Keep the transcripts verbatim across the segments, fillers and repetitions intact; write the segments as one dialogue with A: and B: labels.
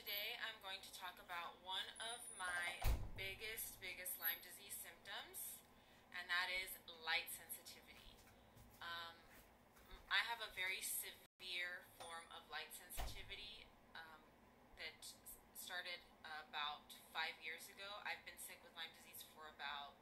A: today I'm going to talk about one of my biggest, biggest Lyme disease symptoms, and that is light sensitivity. Um, I have a very severe form of light sensitivity um, that started about five years ago. I've been sick with Lyme disease for about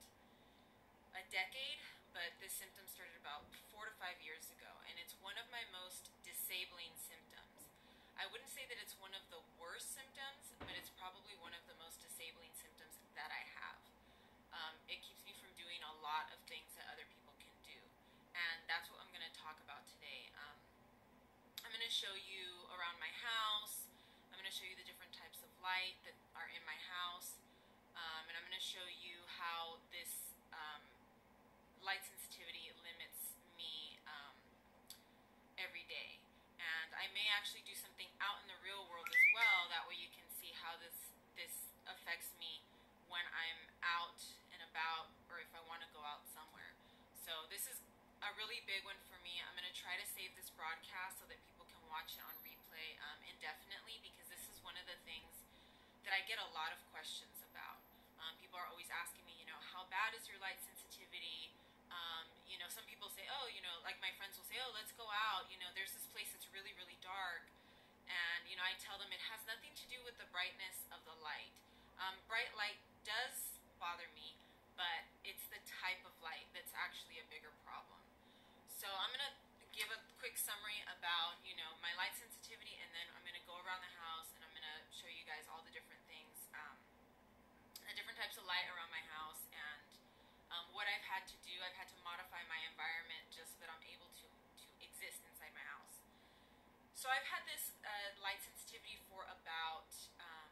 A: a decade, but this symptom started about four to five years ago, and it's one of my most disabling symptoms. I wouldn't say that it's one of the worst symptoms, but it's probably one of the most disabling symptoms that I have. Um, it keeps me from doing a lot of things that other people can do, and that's what I'm going to talk about today. Um, I'm going to show you around my house. I'm going to show you the different types of light that are in my house, um, and I'm going to show you how this um, light sensitivity limits me um, every day. And I may actually do something out in the real world as well. That way you can see how this this affects me when I'm out and about, or if I want to go out somewhere. So this is a really big one for me. I'm going to try to save this broadcast so that people can watch it on replay um, indefinitely, because this is one of the things that I get a lot of questions about. Um, people are always asking me, you know, how bad is your light sensitivity? Um, you know, some people say, oh, you know, like my friends will say, oh, let's go out. You know, there's this place that's really, really dark. And, you know, I tell them it has nothing to do with the brightness of the light. Um, bright light does bother me, but it's the type of light that's actually a bigger problem. So I'm going to give a quick summary about, you know, my light sensitivity, and then I'm going to go around the house and I'm going to show you guys all the different things, um, the different types of light around my house, and Um, what I've had to do. I've had to modify my environment just so that I'm able to, to exist inside my house. So I've had this uh, light sensitivity for about um,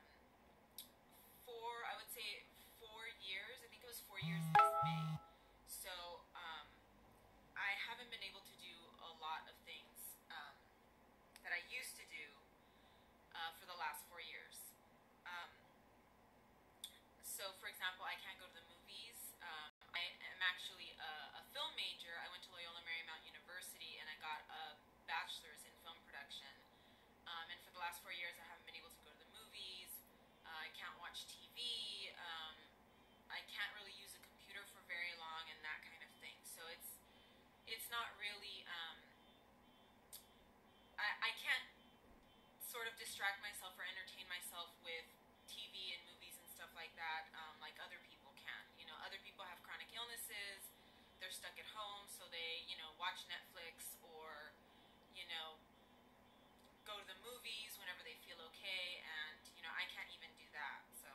A: four, I would say four years. I think it was four years this May. So um, I haven't been able to do a lot of things um, that I used to do uh, for the last four years. Um, so for example, I can't go to the movies. Um, I am actually a, a film major. I went to Loyola Marymount University and I got a bachelor's in film production. Um, and for the last four years, I haven't been able to go to the movies. Uh, I can't watch T V. Um, I can't really use a computer for very long and that kind of thing. So it's it's not really. Um, I I can't sort of distract myself or entertain myself with T V and movies and stuff like that, um, like other people can. You know, other people have chronic illnesses, they're stuck at home, so they, you know, watch Netflix or, you know, go to the movies whenever they feel okay, and, you know, I can't even do that. So,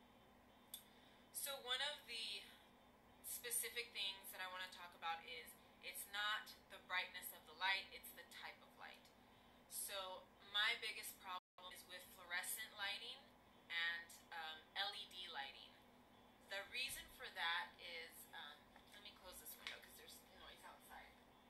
A: so one of the specific things that I want to talk about is it's not the brightness of the light, it's the type of light. So my biggest problem is with fluorescent lighting and um, L E D lighting. The reason for that is, um, let me close this window because there's noise outside.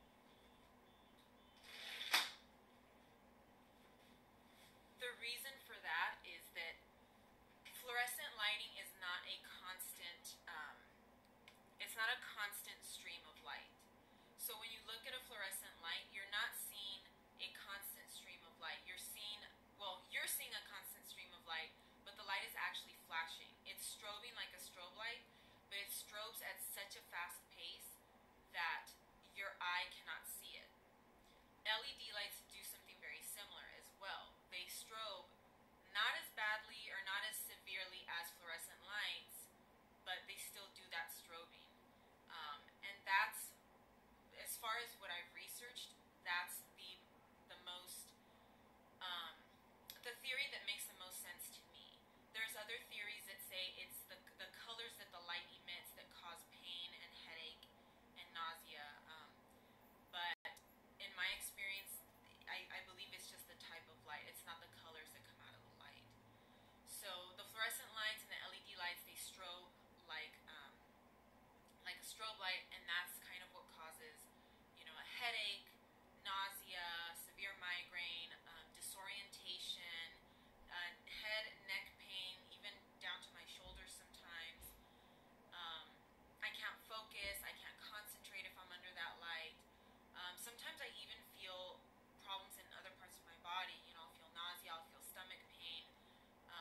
A: The reason for that is that fluorescent lighting is not a constant, um, it's not a constant stream of light. So when you look at a fluorescent light, you're not seeing a constant stream of light. You're seeing, well, you're seeing a constant stream of light, but the light is actually flashing. It's strobing like a strobe light, but it strobes at such a fast pace that your eye cannot see it. L E D lights do something very similar as well. They strobe not as badly or not as severely as fluorescent lights, but they still do that strobing. Um, and that's, as far as what I've researched, that's the the most, um, the theory that makes the most sense to me. There's other theories that say it's the, the colors that the light emits that cause pain and headache and nausea. Um, but in my experience, I, I believe it's just the type of light. It's not the colors that come out of the light. So the fluorescent lights and the L E D lights, they strobe like, um, like a strobe light, and that's kind of what causes, you know, a headache, nausea, severe migraine, um, disorientation, uh, head, neck pain, even down to my shoulders sometimes. Um, I can't focus, I can't concentrate if I'm under that light. Um, sometimes I even feel problems in other parts of my body. You know, I'll feel nausea, I'll feel stomach pain.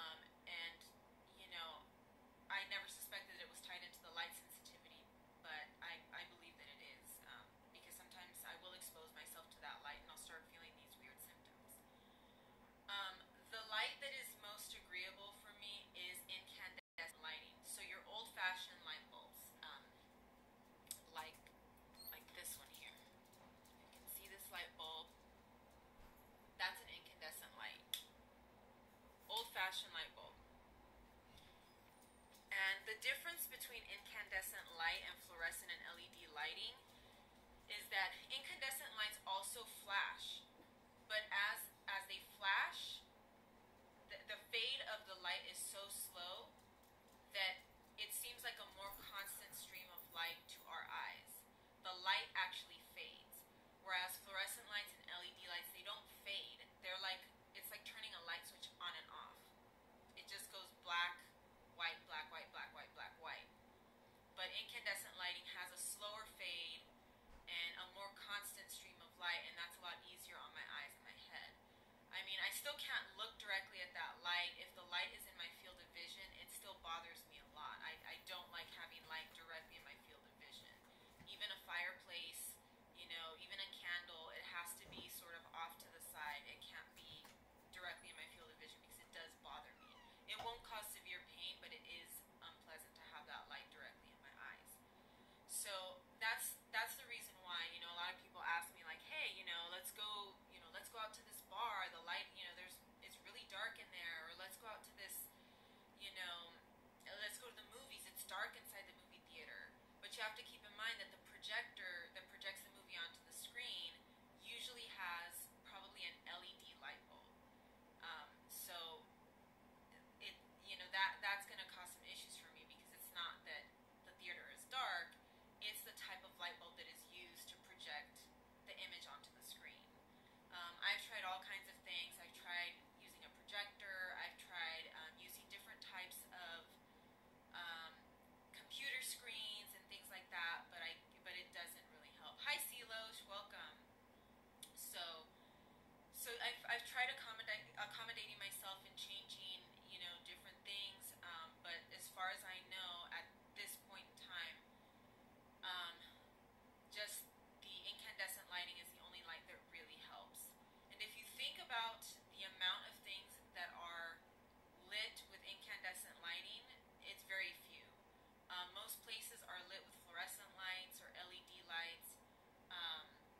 A: between incandescent light and fluorescent and L E D lighting is that incandescent lights also flash, but as as they flash, the, the fade of the light is so slow that it seems like a more constant stream of light to our eyes. The light actually fades, whereas fluorescent lights and L E D lights, they don't fade. They're like, it's like turning a light switch on and off. It just goes black, white, black, white, black, white, black, white. But incandescent lighting has a slower fade and a more constant stream of light, and that's a lot easier on my eyes and my head. I mean, I still can't look directly at that light. If the light is in my field of vision, it still bothers me a lot. I, I don't like having light directly in my field of vision. Even a fireplace, you know, even a candle, it has to be sort of off to the side. It can't be directly in my field of vision because it does bother me. It won't cause severe pain, but it is unpleasant to have that light directly in my eyes. So that's that's the reason why, you know, a lot of people ask me like, hey, you know, let's go, you know, let's go out to this bar. The light, you know, there's it's really dark in there, or let's go out to this, you know, let's go to the movies. It's dark inside the movie theater. But you have to keep in mind that the projector that projects the movie onto the screen usually has probably an L E D light bulb. Um, so it, you know, that that's going to cause some issues for me because it's not that the theater is dark. It's the type of light bulb that is used to project the image onto the screen. Um, I've tried all kinds of things. I've tried using a projector. I've tried um, using different types of um, computer screens and things like that, but I but it doesn't really help. Hi, Silosh, welcome. So so I've I've tried accommodate, accommodating myself and changing, you know, different things, um, but as far as I know, at this point in time, um, just the incandescent lighting is the only light that really helps. And if you think about the amount of things that are lit with incandescent lighting, it's very few. Um, most places are lit with fluorescent lights or L E D lights. Um,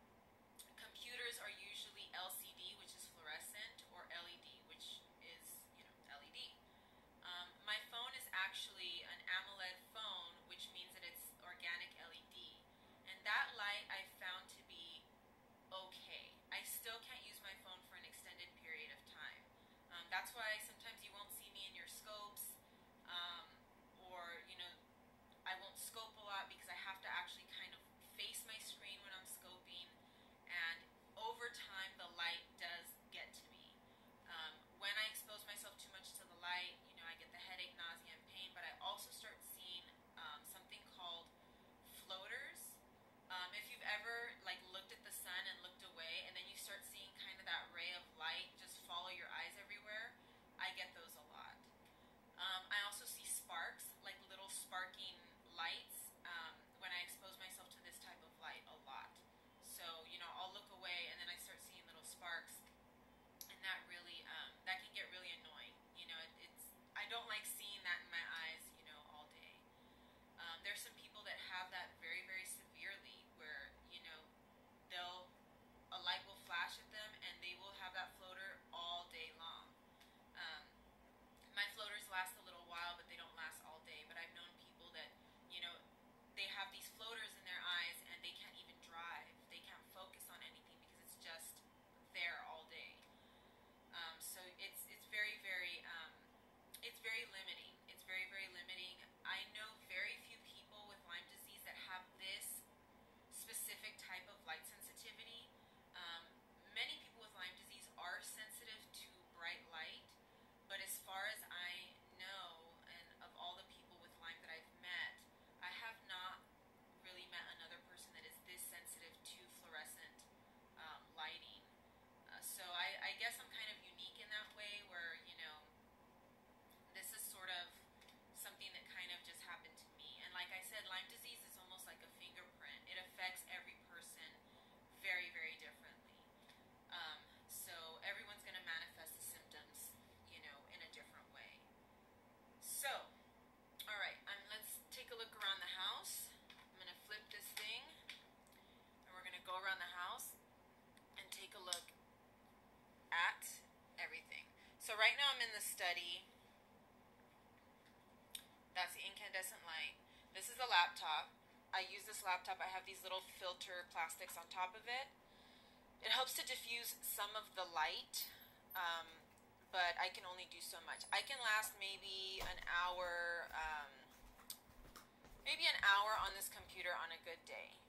A: computers are usually L C D, which is fluorescent, or L E D, which is, you know, L E D. Um, my phone is actually an AMOLED phone, which means that it's organic L E D. And that light I found to be okay. I still can't use my phone for an extended period of time. Um, that's why sometimes you won't see me in your scopes, um, or, you know, I won't scope a lot because I have to actually kind of face my screen when I'm scoping, and over time the light does get to me. Um, when I expose myself too much to the light, you know, I get the headache, nausea, and pain, but I also start seeing um, something called floaters. Um, if you've ever like looked at the sun and looked away, and then you start seeing kind of that ray of light just follow your eyes everywhere, I get those a lot. Um, I also see sparks, like little sparking lights, um, when I expose myself to this type of light a lot. So, you know, I'll look away and then I start seeing little sparks, and that really, um, that can get really annoying. You know, it, it's, I don't like seeing that in my eyes, you know, all day. Um, there's some people that have that very, very severely where, you know, they'll, a light will flash at them and they will have that floater all day long. Um, my floaters last a little while, but they don't last all day. But I've known people that, you know, they have these floaters in their eyes and they can't even drive. They can't focus on anything because it's just there all day. Um, so it's it's very, very, um, it's very limiting. It's very, very limiting. I know very few people with Lyme disease that have this specific type of light sensitivity. Um, many people with Lyme disease are sensitive to bright light, but as far as I know, and of all the people with Lyme that I've met, I have not really met another person that is this sensitive to fluorescent um, lighting. Uh, so I, I guess I'm kind of unique in that way where, you know, this is sort of something that kind of just happened to me. And like I said, Lyme disease is almost like a fingerprint. It affects every person very, very differently. Um, so everyone's going to manifest the symptoms, you know, in a different way. So, all right, um, let's take a look around the house. I'm going to flip this thing, and we're going to go around the house and take a look at everything. So right now I'm in the study. That's the incandescent light. laptop. I use this laptop. I have these little filter plastics on top of it. It helps to diffuse some of the light, um, but I can only do so much. I can last maybe an hour, um, maybe an hour on this computer on a good day.